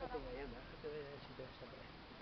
Bájate, Gayana, bájate de ese sitio de esa por ahí.